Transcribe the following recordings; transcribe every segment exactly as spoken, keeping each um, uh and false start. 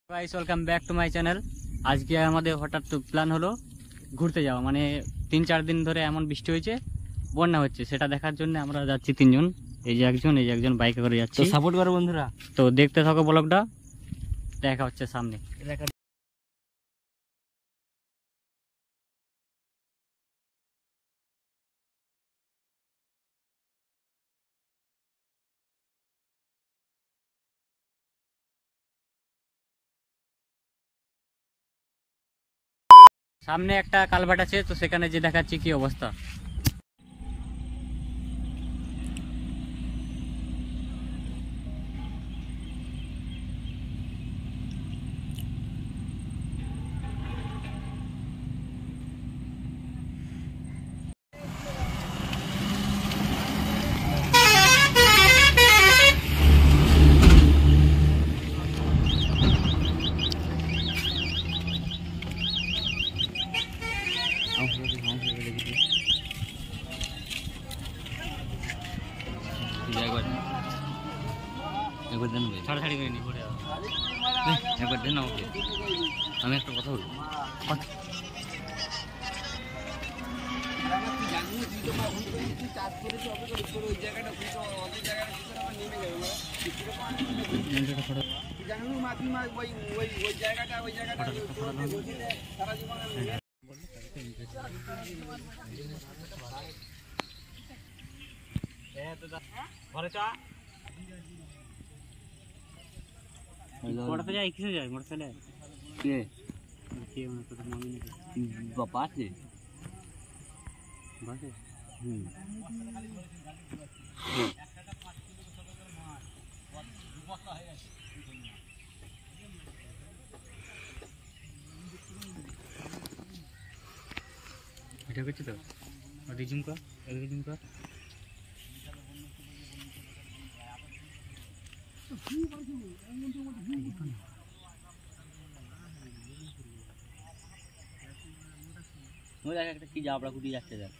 Guys welcome back to my channel. আজকে আমাদের হঠাৎ প্ল্যান হলো ঘুরতে যাওয়া, মানে তিন চার দিন ধরে এমন বৃষ্টি হয়েছে, বন্যা হচ্ছে, সেটা দেখার জন্য আমরা যাচ্ছি তিনজন। এই যে একজন, এই যে একজন বাইকে করে যাচ্ছি। সাপোর্ট করো বন্ধুরা, তো দেখতে থাকো ব্লগটা, দেখা হচ্ছে সামনে। সামনে একটা কালভার্ট আছে, তো সেখানে যে দেখাচ্ছি কি অবস্থা। আমি একটা কথা বলবো, মোটরসাইকেল যায় কিসে যায়? মোটরসাইকেল কে কে মনে করে মামি নাকি বাবা আছে বাসে? হুম এটা করছি তো, রিজুম কর, রিজুম কর। একটা কি যাবড়া কুটি যাচ্ছে, দেখ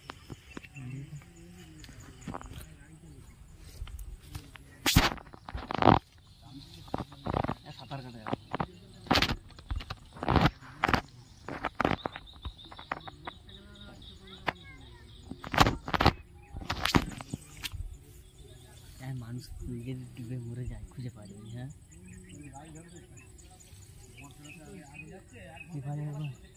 সাঁতার কাটে মানুষ ডুবে মরে যায়, খুঁজে পাওয়া যায়নি। হ্যাঁ